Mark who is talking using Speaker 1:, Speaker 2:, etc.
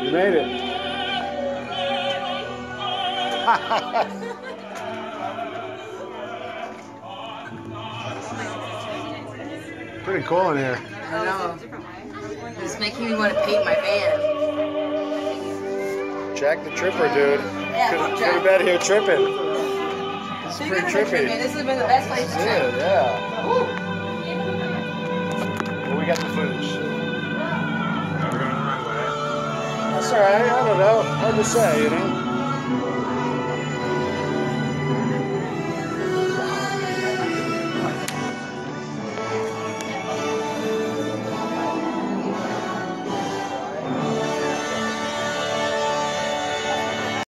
Speaker 1: You made it. Pretty cool in here.
Speaker 2: I know. It's making me want to paint my van.
Speaker 1: Jack the Tripper, dude.
Speaker 2: Yeah,
Speaker 1: Could have been here tripping. This is pretty trippy.
Speaker 2: This has been the best place to trip.
Speaker 1: Yeah. Well, we got the footage. That's alright, I don't know. Hard to say, you know?